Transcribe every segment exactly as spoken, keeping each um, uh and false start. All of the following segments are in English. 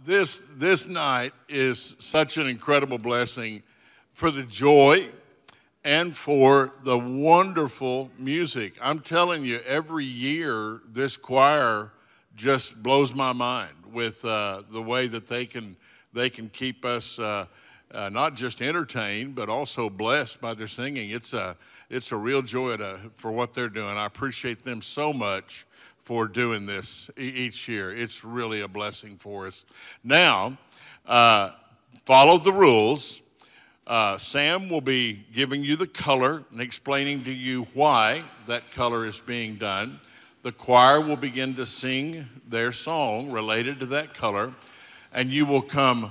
this, this night is such an incredible blessing for the joy and for the wonderful music. I'm telling you, every year this choir just blows my mind with uh, the way that they can they can keep us uh, uh, not just entertained but also blessed by their singing. It's a it's a real joy to, for what they're doing. I appreciate them so much for doing this e each year. It's really a blessing for us. Now, uh, follow the rules. Uh, Sam will be giving you the color and explaining to you why that color is being done. The choir will begin to sing their song related to that color, and you will come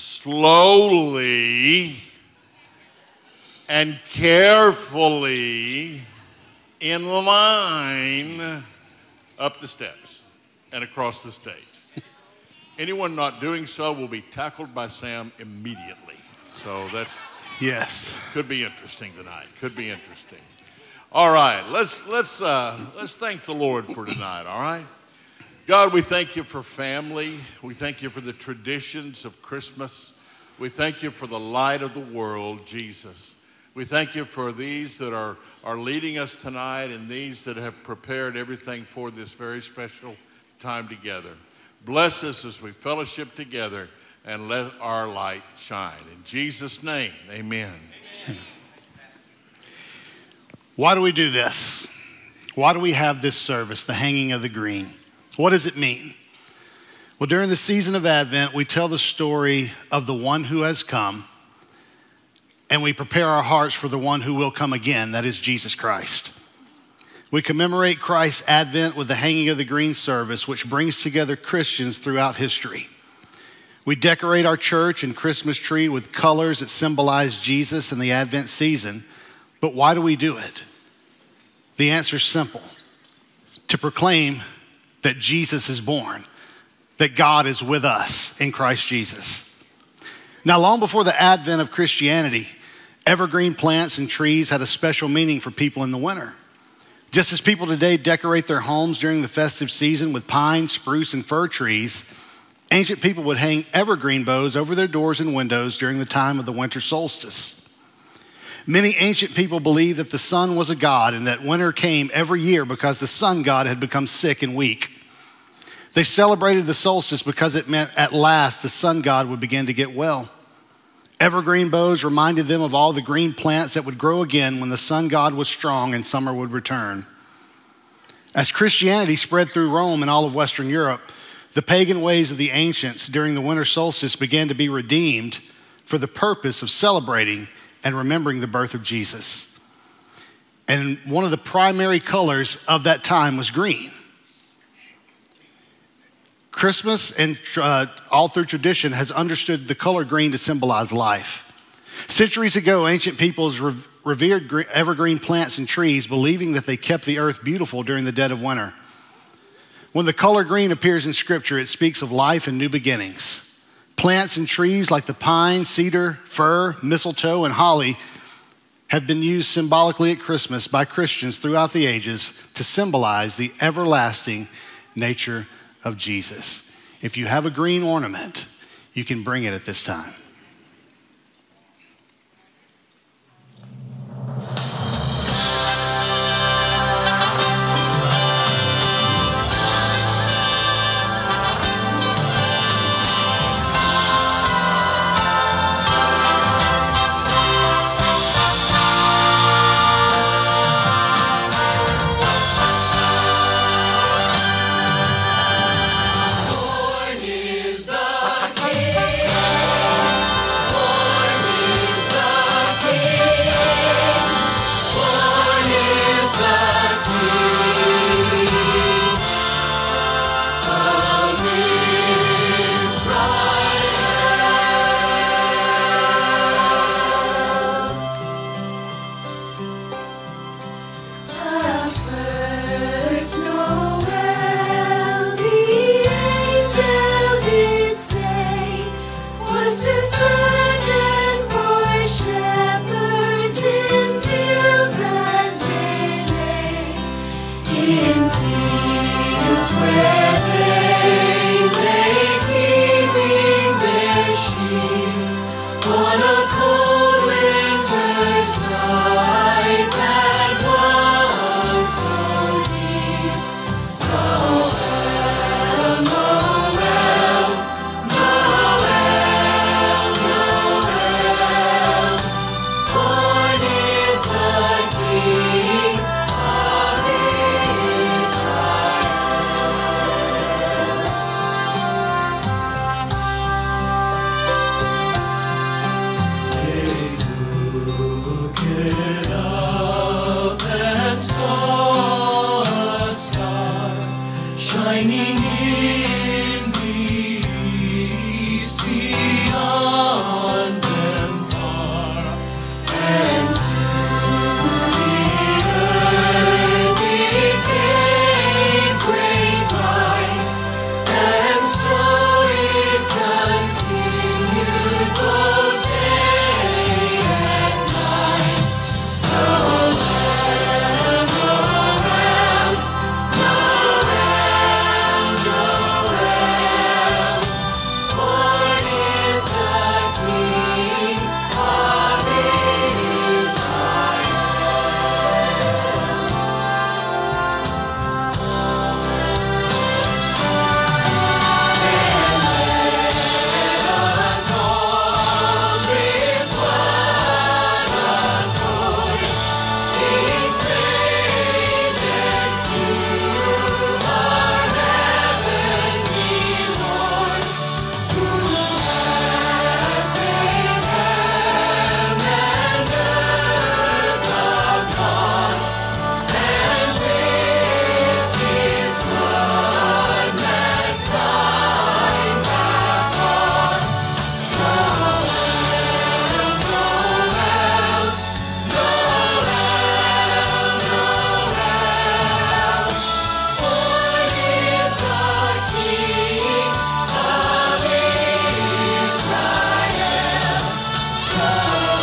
slowly and carefully in line up the steps and across the stage. Anyone not doing so will be tackled by Sam immediately. So that's, yes, could be interesting tonight. Could be interesting. All right, let's let's uh, let's thank the Lord for tonight. All right, God, we thank you for family. We thank you for the traditions of Christmas. We thank you for the light of the world, Jesus. We thank you for these that are are leading us tonight and these that have prepared everything for this very special time together. Bless us as we fellowship together and let our light shine. In Jesus' name, amen. Amen. Why do we do this? Why do we have this service, the hanging of the green? What does it mean? Well, during the season of Advent, we tell the story of the one who has come, and we prepare our hearts for the one who will come again, that is Jesus Christ. We commemorate Christ's Advent with the hanging of the green service, which brings together Christians throughout history. We decorate our church and Christmas tree with colors that symbolize Jesus in the Advent season. But why do we do it? The answer is simple: to proclaim that Jesus is born, that God is with us in Christ Jesus. Now, long before the advent of Christianity, evergreen plants and trees had a special meaning for people in the winter. Just as people today decorate their homes during the festive season with pine, spruce, and fir trees, ancient people would hang evergreen boughs over their doors and windows during the time of the winter solstice. Many ancient people believed that the sun was a god and that winter came every year because the sun god had become sick and weak. They celebrated the solstice because it meant at last the sun god would begin to get well. Evergreen boughs reminded them of all the green plants that would grow again when the sun god was strong and summer would return. As Christianity spread through Rome and all of Western Europe, the pagan ways of the ancients during the winter solstice began to be redeemed for the purpose of celebrating and remembering the birth of Jesus. And one of the primary colors of that time was green. Christmas and uh, all through tradition has understood the color green to symbolize life. Centuries ago, ancient peoples re revered evergreen plants and trees, believing that they kept the earth beautiful during the dead of winter. When the color green appears in Scripture, it speaks of life and new beginnings. Plants and trees like the pine, cedar, fir, mistletoe, and holly have been used symbolically at Christmas by Christians throughout the ages to symbolize the everlasting nature of Jesus. If you have a green ornament, you can bring it at this time. Born is the King. shining in the east, beyond them far, and to the earth it gave great light, and so it continued both day and night. Noel, Noel, Noel, Noel, born is the King of Israel. Let us all with one accord sing praises to our heavenly Lord, who hath made heaven and earth of naught, and with his blood mankind hath bought. Noel, Noel, Noel, Noel, born is the King of Israel. Noel,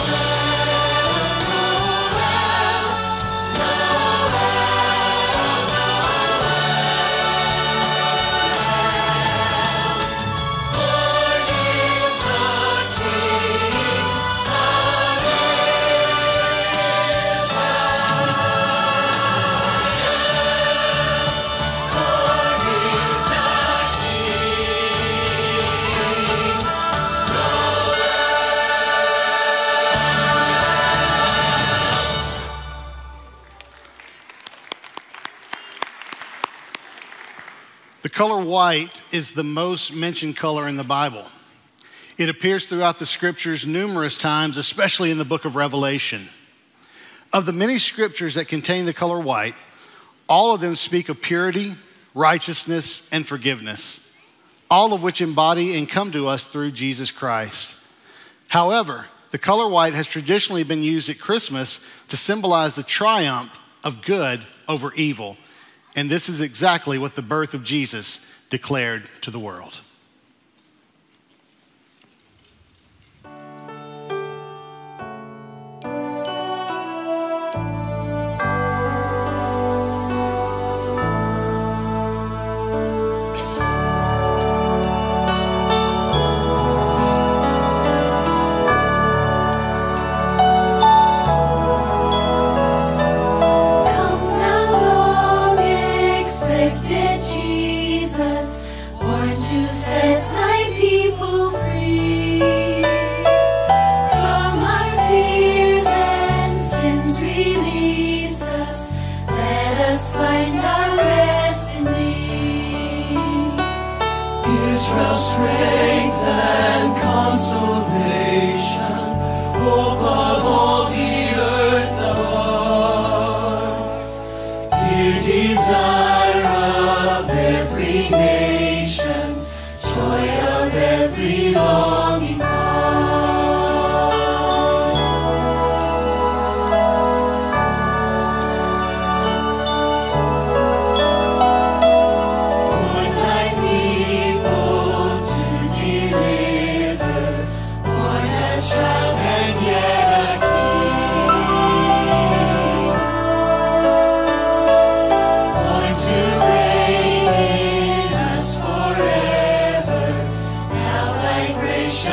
The color white is the most mentioned color in the Bible. It appears throughout the scriptures numerous times, especially in the book of Revelation. Of the many scriptures that contain the color white, all of them speak of purity, righteousness, and forgiveness, all of which embody and come to us through Jesus Christ. However, the color white has traditionally been used at Christmas to symbolize the triumph of good over evil. And this is exactly what the birth of Jesus declared to the world. Come thou long expected Jesus, born to set thy people free. From our fears and sins release us, let us find our rest in thee. Israel's strength and consolation, hope of all the earth thou art. Dear desire of every nation, joy of every longing heart. Born thy people to deliver, born a child and yet a king, born to reign in us forever. Now thy gracious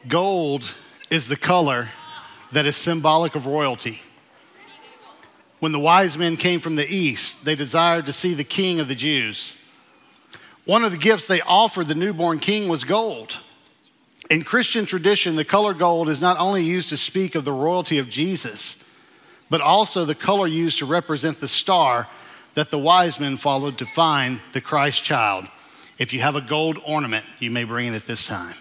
Gold is the color that is symbolic of royalty. When the wise men came from the east, they desired to see the king of the Jews. One of the gifts they offered the newborn king was gold. In Christian tradition, the color gold is not only used to speak of the royalty of Jesus, but also the color used to represent the star that the wise men followed to find the Christ child. If you have a gold ornament, you may bring it at this time.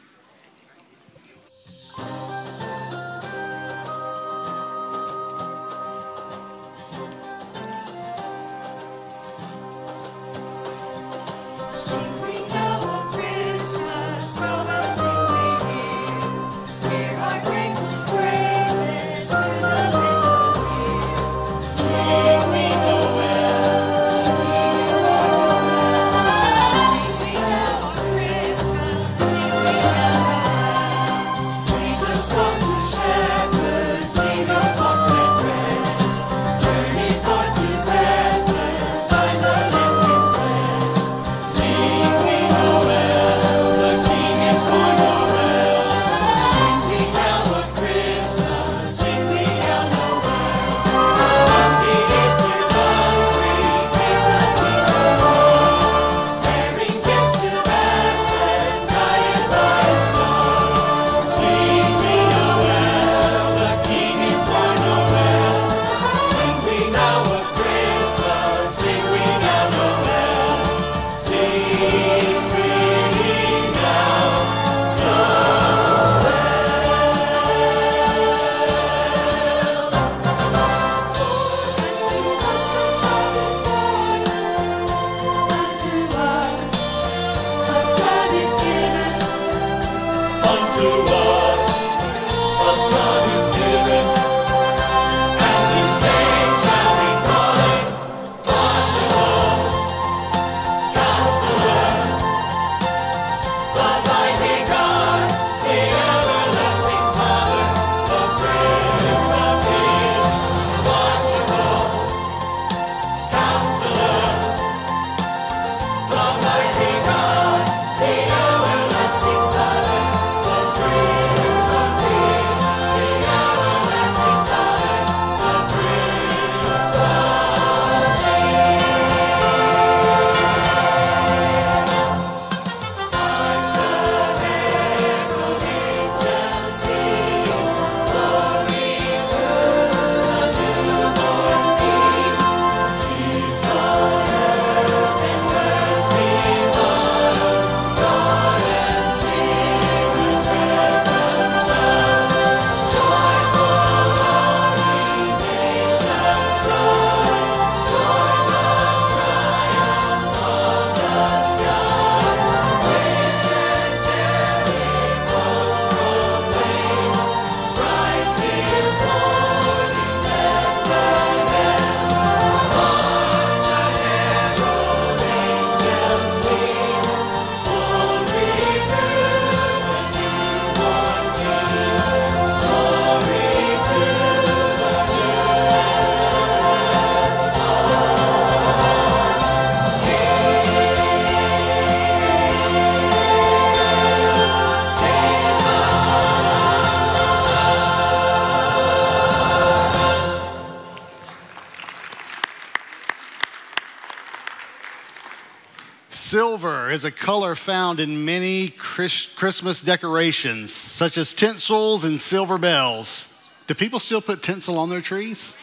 Silver is a color found in many Chris- Christmas decorations, such as tinsels and silver bells. Do people still put tinsel on their trees?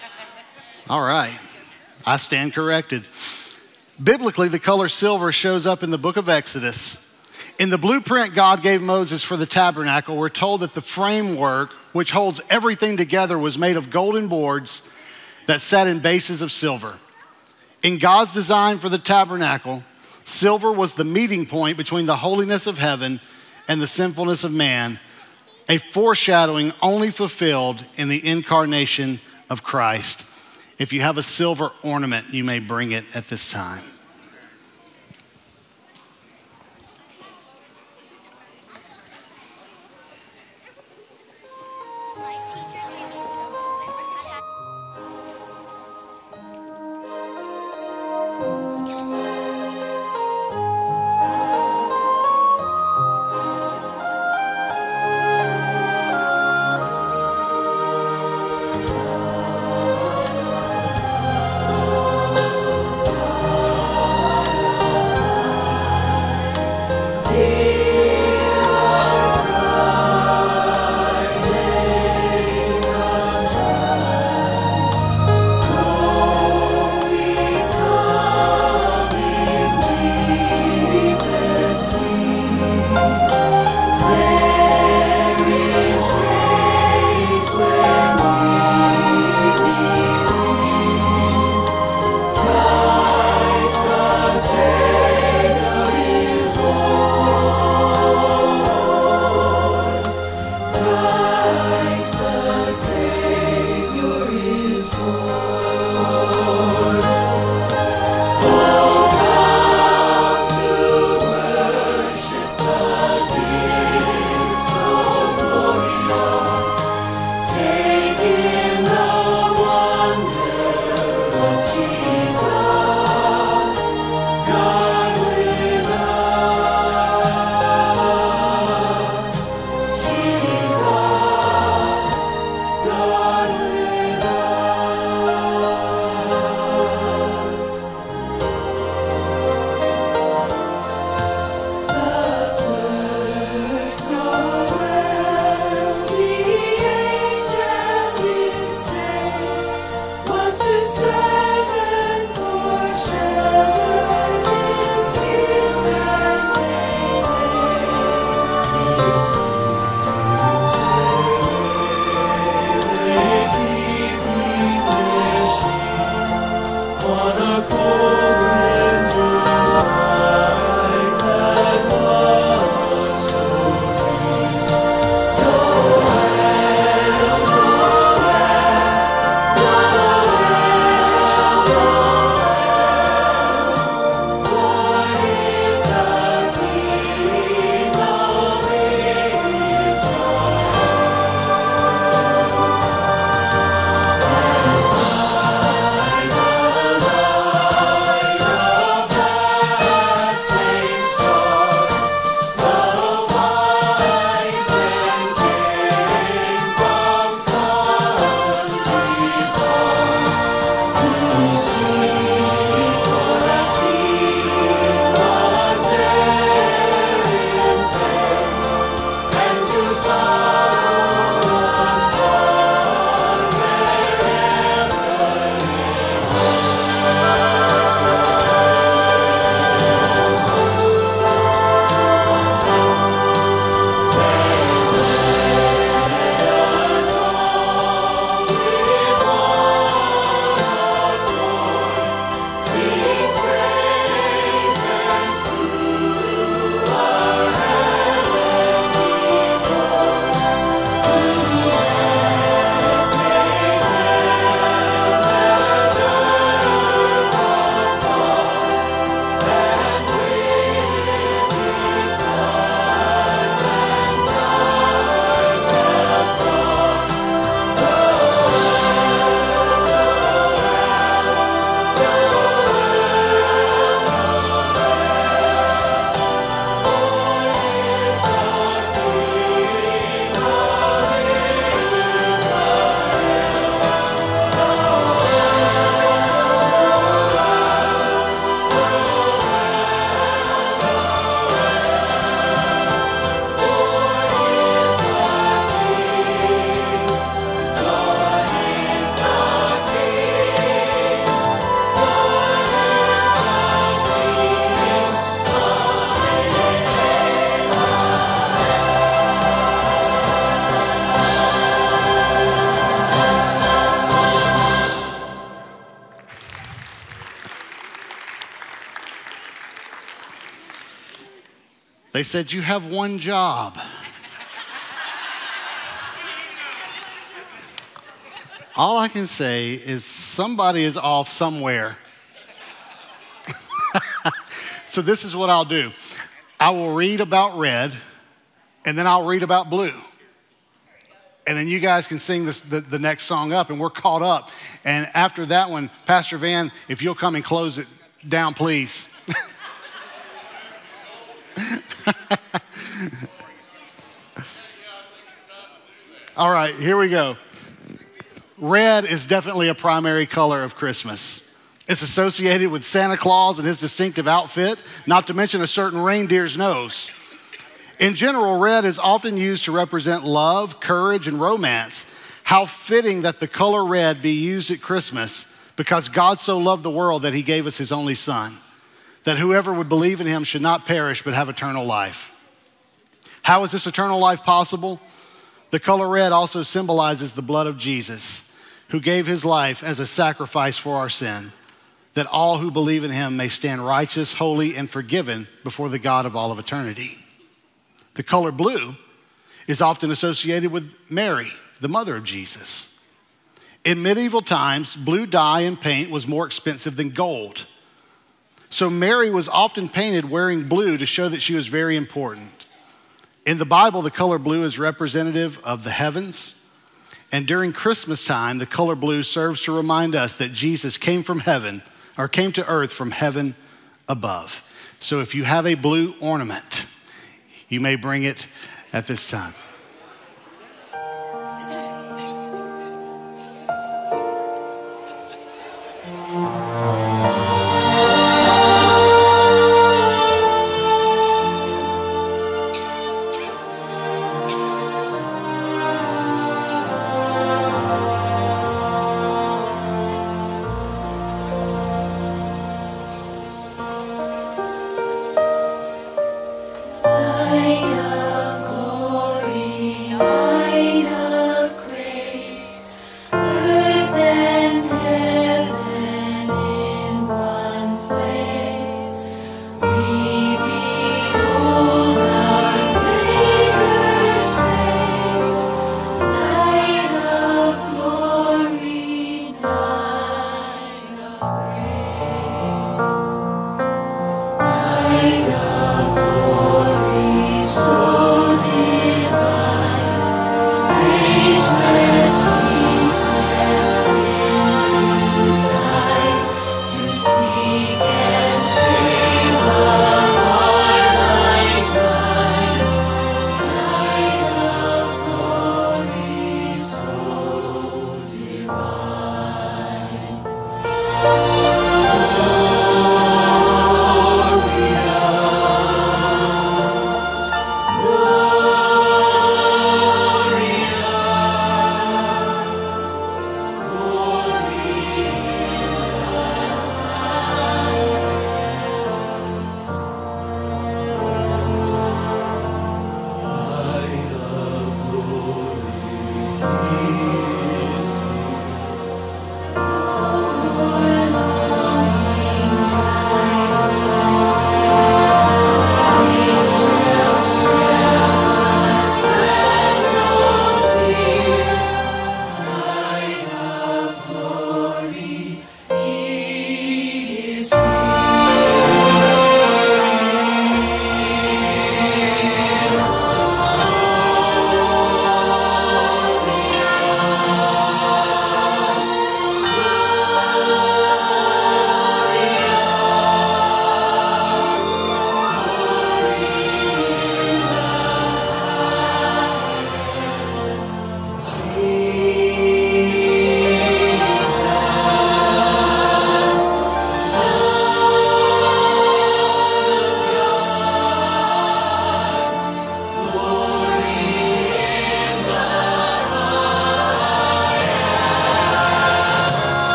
All right, I stand corrected. Biblically, the color silver shows up in the book of Exodus. In the blueprint God gave Moses for the tabernacle, we're told that the framework, which holds everything together, was made of golden boards that sat in bases of silver. In God's design for the tabernacle, silver was the meeting point between the holiness of heaven and the sinfulness of man, a foreshadowing only fulfilled in the incarnation of Christ. If you have a silver ornament, you may bring it at this time. They said, you have one job. All I can say is somebody is off somewhere. So this is what I'll do. I will read about red, and then I'll read about blue. And then you guys can sing this, the, the next song up, and we're caught up. And after that one, Pastor Van, if you'll come and close it down, please. All right, here we go. Red is definitely a primary color of Christmas. It's associated with Santa Claus and his distinctive outfit, not to mention a certain reindeer's nose. In general, red is often used to represent love, courage, and romance. How fitting that the color red be used at Christmas, because God so loved the world that he gave us his only son, that whoever would believe in him should not perish but have eternal life. How is this eternal life possible? The color red also symbolizes the blood of Jesus, who gave his life as a sacrifice for our sin, that all who believe in him may stand righteous, holy, and forgiven before the God of all of eternity. The color blue is often associated with Mary, the mother of Jesus. In medieval times, blue dye and paint was more expensive than gold. So Mary was often painted wearing blue to show that she was very important. In the Bible, the color blue is representative of the heavens. And during Christmas time, the color blue serves to remind us that Jesus came from heaven, or came to earth from heaven above. So if you have a blue ornament, you may bring it at this time. Light of glory.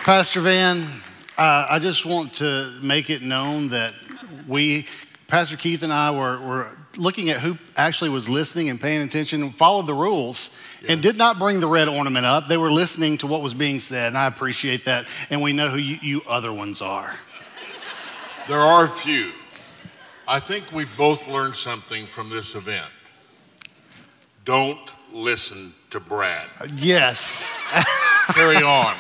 Pastor Van, uh, I just want to make it known that we, Pastor Keith and I, were, were looking at who actually was listening and paying attention, followed the rules, yes. and did not bring the red ornament up. They were listening to what was being said, and I appreciate that. And we know who you, you other ones are. There are a few. I think we've both learned something from this event. Don't listen to Brad. Yes. Carry on.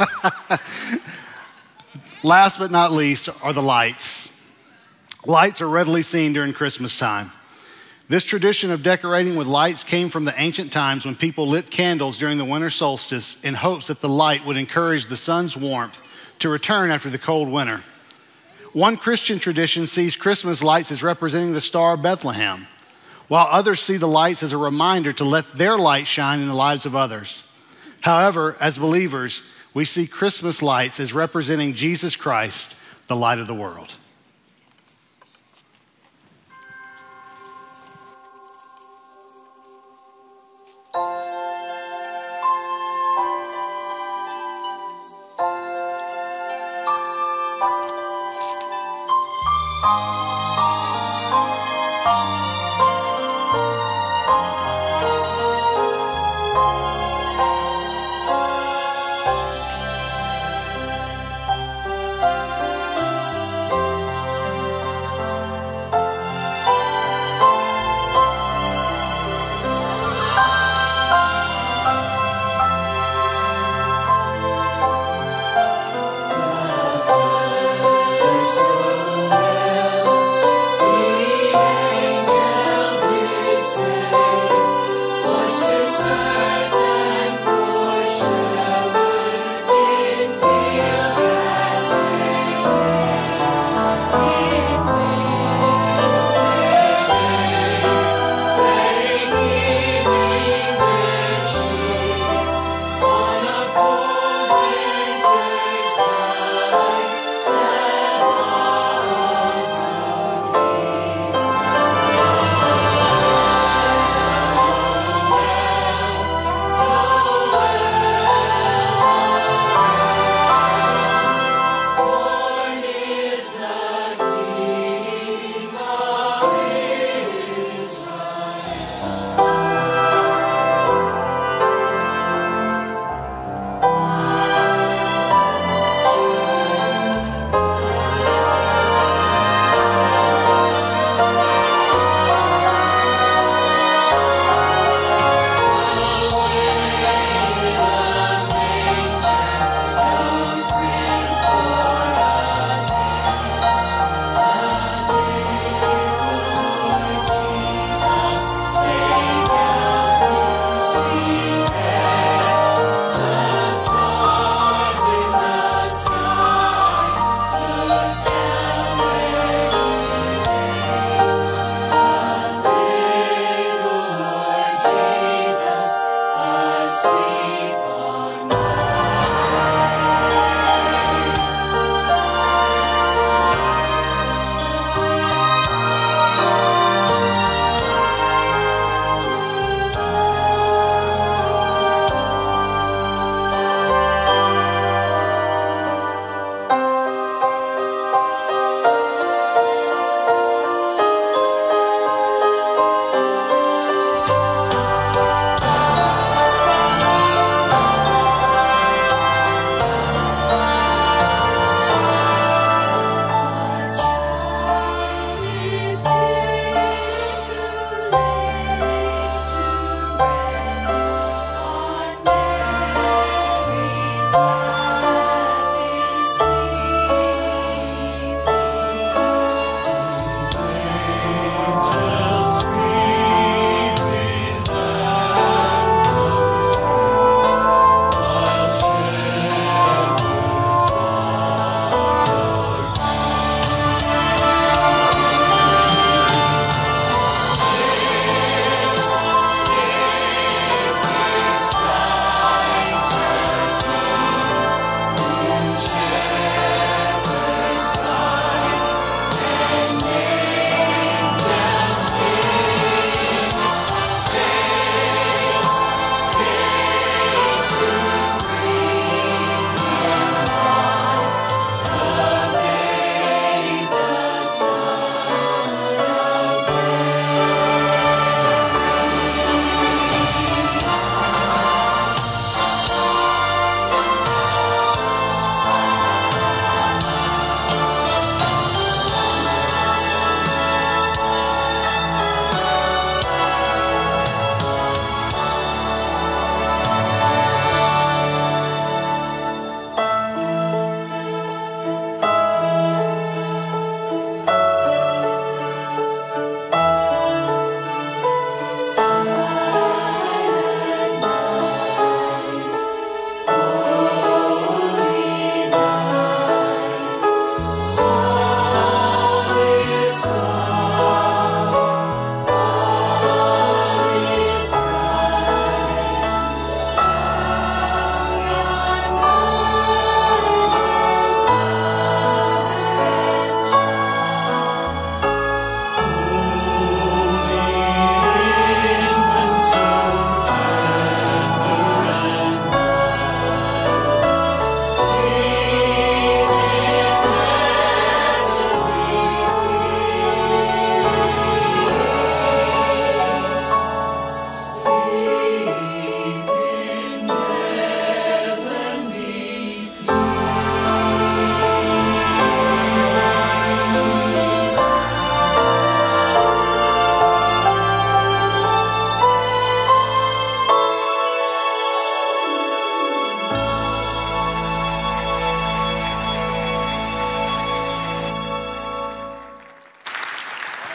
Last but not least are the lights. Lights are readily seen during Christmas time. This tradition of decorating with lights came from the ancient times when people lit candles during the winter solstice in hopes that the light would encourage the sun's warmth to return after the cold winter. One Christian tradition sees Christmas lights as representing the Star of Bethlehem, while others see the lights as a reminder to let their light shine in the lives of others. However, as believers, we see Christmas lights as representing Jesus Christ, the light of the world.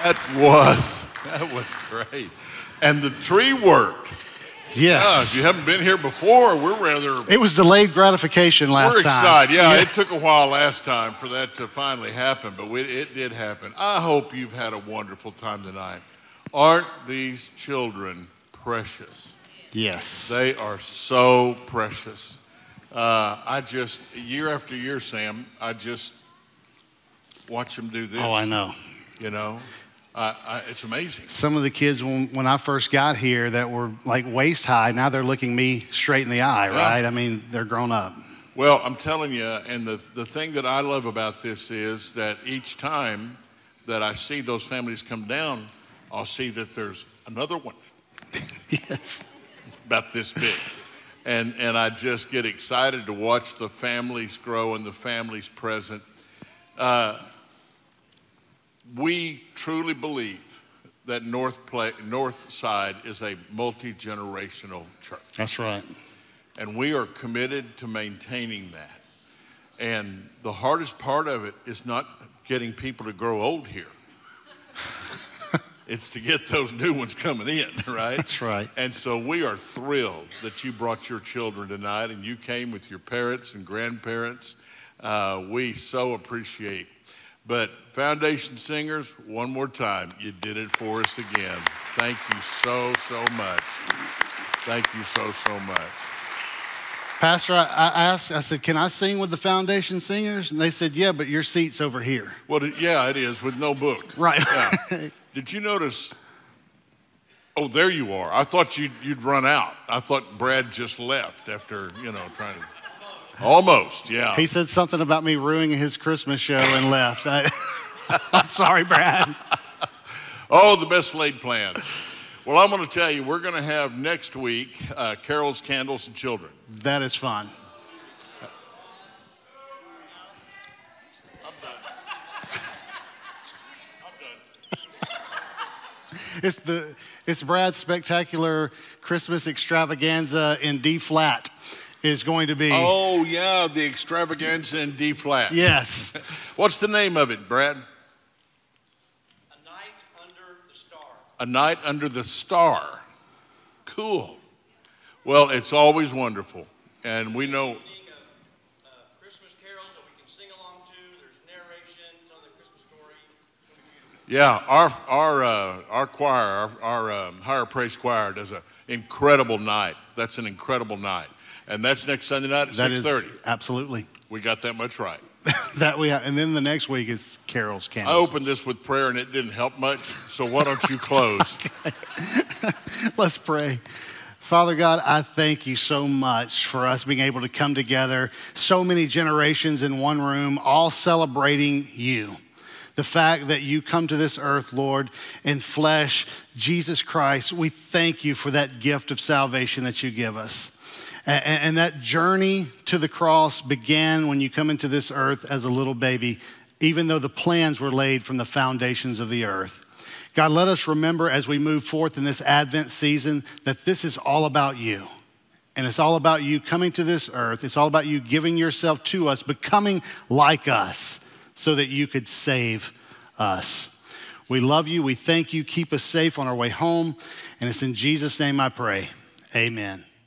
That was, that was great. And the tree worked. Yes. Yeah, if you haven't been here before, we're rather... It was delayed gratification last We're time. excited. Yeah, yeah, it took a while last time for that to finally happen, but we, it did happen. I hope you've had a wonderful time tonight. Aren't these children precious? Yes. They are so precious. Uh, I just, year after year, Sam, I just watch them do this. Oh, I know. You know, I, I, it's amazing. Some of the kids, when, when I first got here, that were like waist high, now they're looking me straight in the eye, Yeah. right? I mean, they're grown up. Well, I'm telling you, and the, the thing that I love about this is that each time that I see those families come down, I'll see that there's another one. Yes. About this big. And, and I just get excited to watch the families grow and the families present. Uh, we truly believe that North, Play, North Side is a multi-generational church. That's right. And we are committed to maintaining that. And the hardest part of it is not getting people to grow old here. It's to get those new ones coming in, right? That's right. And so we are thrilled that you brought your children tonight and you came with your parents and grandparents. Uh, we so appreciate. But Foundation Singers, one more time, you did it for us again. Thank you so, so much. Thank you so, so much. Pastor, I, I asked, I said, can I sing with the Foundation Singers? And they said, yeah, but your seat's over here. Well, yeah, it is, with no book. Right. Yeah. Did you notice? Oh, there you are. I thought you'd, you'd run out. I thought Brad just left after, you know, trying to. Almost, yeah. He said something about me ruining his Christmas show and left. I, I'm sorry, Brad. Oh, the best laid plans. Well, I'm going to tell you, we're going to have next week uh, carols, candles, and children. That is fun. It's the it's Brad's spectacular Christmas extravaganza in D flat is going to be. Oh yeah, the extravaganza in D flat. Yes. What's the name of it, Brad? A Night Under the Star. A Night Under the Star. Cool. Well, it's always wonderful, and we know. Evening of uh, Christmas carols that we can sing along to. There's narration, telling the Christmas story. It's gonna be beautiful. Yeah, our our uh, our choir, our, our um, Higher Praise Choir, does an incredible night. That's an incredible night, and that's next Sunday night at That six is thirty. absolutely. We got that much right. That we have, and then the next week is carols, I candles. opened this with prayer, and it didn't help much. So why don't you close? Let's pray. Father God, I thank you so much for us being able to come together, so many generations in one room, all celebrating you. The fact that you come to this earth, Lord, in flesh, Jesus Christ, we thank you for that gift of salvation that you give us. And, and that journey to the cross began when you come into this earth as a little baby, even though the plans were laid from the foundations of the earth. God, let us remember as we move forth in this Advent season that this is all about you. And it's all about you coming to this earth. It's all about you giving yourself to us, becoming like us so that you could save us. We love you. We thank you. Keep us safe on our way home. And it's in Jesus' name I pray. Amen.